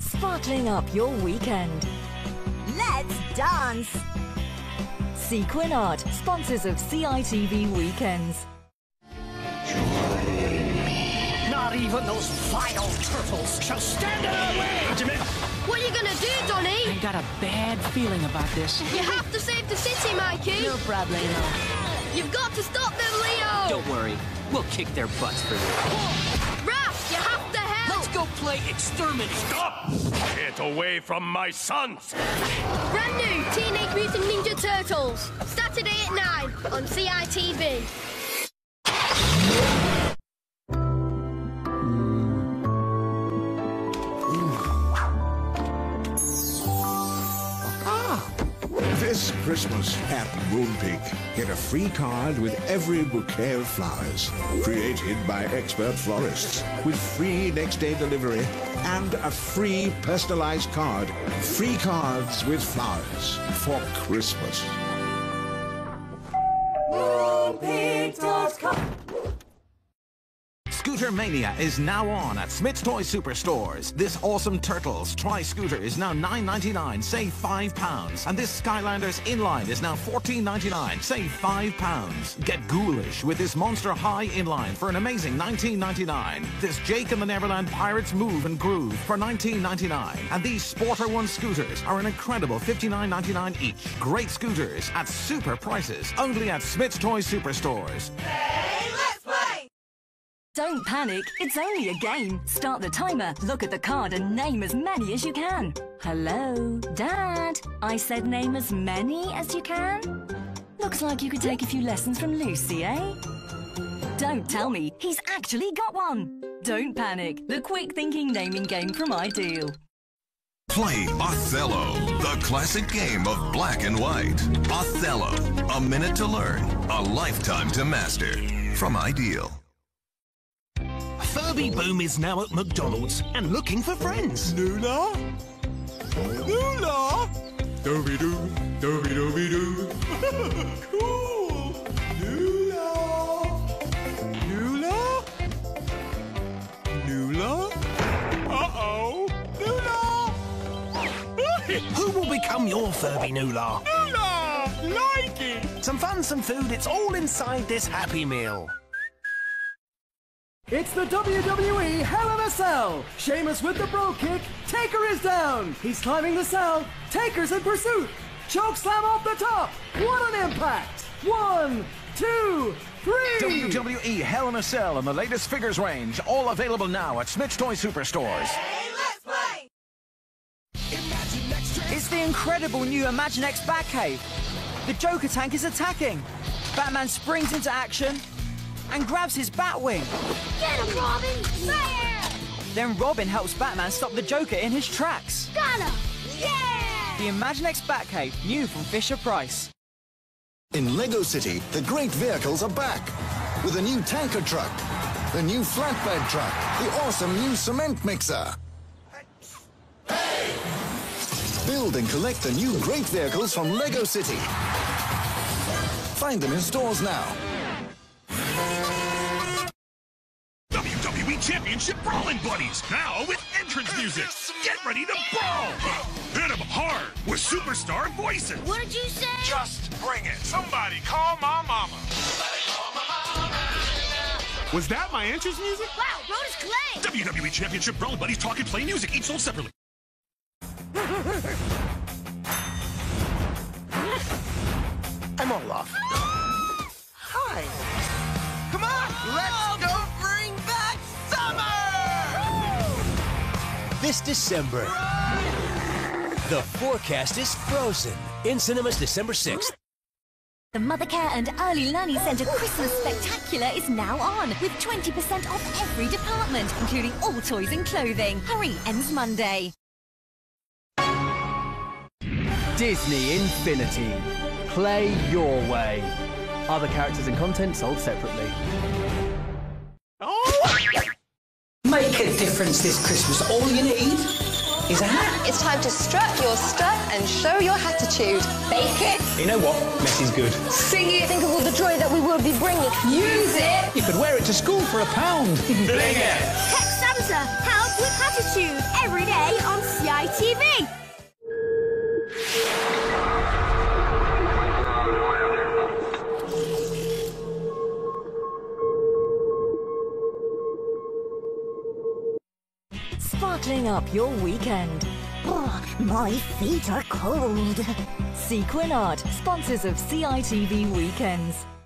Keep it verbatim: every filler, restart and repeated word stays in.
sparkling up your weekend. Let's dance! Sequin Art, sponsors of C I T V Weekends. Not even those vile turtles shall stand in our way! What are you gonna do, Donny? I got a bad feeling about this. You have to save the city, Mikey! No problem. You've got to stop them, Leo! Don't worry, we'll kick their butts for you. Raph, you have to help! Let's go play exterminate! Stop! Get away from my sons! Brand new Teenage Mutant Ninja Turtles. Saturday at nine on C I T V. This Christmas at Moonpig, get a free card with every bouquet of flowers. Created by expert florists with free next-day delivery and a free personalized card. Free cards with flowers for Christmas. Moonpig dot com. Scooter Mania is now on at Smith's Toy Superstores. This awesome Turtles Tri-Scooter is now nine ninety-nine, save five pounds. And this Skylanders Inline is now fourteen ninety-nine, save five pounds. Get ghoulish with this Monster High Inline for an amazing nineteen ninety-nine. This Jake and the Neverland Pirates Move and Groove for nineteen ninety-nine. And these Sporter One scooters are an incredible fifty-nine ninety-nine each. Great scooters at super prices, only at Smith's Toy Superstores. Don't panic, it's only a game. Start the timer, look at the card and name as many as you can. Hello, Dad? I said name as many as you can? Looks like you could take a few lessons from Lucy, eh? Don't tell me, he's actually got one. Don't panic, the quick thinking naming game from Ideal. Play Othello, the classic game of black and white. Othello, a minute to learn, a lifetime to master. From Ideal. Furby Boom is now at McDonald's and looking for friends. Nula? Nula? Dooby-doo, dooby-dooby-doo. Cool. Nula? Nula? Nula? Uh-oh. Nula? Who will become your Furby Nula? Nula! Like it! Some fun, some food, it's all inside this Happy Meal. It's the W W E Hell in a Cell! Sheamus with the bro kick. Taker is down. He's climbing the cell. Taker's in pursuit. Choke slam off the top. What an impact! One, two, three. W W E Hell in a Cell in the latest figures range. All available now at Smith's Toy Superstores. Hey, let's play! It's the incredible new Imagine X Batcave. The Joker tank is attacking. Batman springs into action and grabs his Batwing. Get him, Robin! Fire! Then Robin helps Batman stop the Joker in his tracks. Got him! Yeah! The Imagine X Batcave, new from Fisher-Price. In Lego City, the great vehicles are back. With a new tanker truck, the new flatbed truck, the awesome new cement mixer. Hey! Build and collect the new great vehicles from Lego City. Find them in stores now. W W E Championship Brawling Buddies, now with entrance music. Get ready to brawl! Hit them hard with superstar voices. What did you say? Just bring it. Somebody call my mama. Was that my entrance music? Wow, road is clay. W W E Championship Brawling Buddies talk and play music, each sold separately. I'm Olaf. Hi. Come on, let's go bring back summer! This December, the forecast is frozen. In cinemas December sixth. The Mothercare and Early Learning Centre Christmas Spectacular is now on, with twenty percent off every department, including all toys and clothing. Hurry, ends Monday. Disney Infinity. Play your way. Other characters and content sold separately. Make a difference this Christmas. All you need is a hat. It's time to strut your stuff and show your attitude. Bake it. You know what? Mess is good. Sing it. Think of all the joy that we will be bringing. Use it. You could wear it to school for a pound. Text Santa. Help with attitude. every day on C I T V. Sparkling up your weekend. Oh, my feet are cold. Sequin Art, sponsors of C I T V Weekends.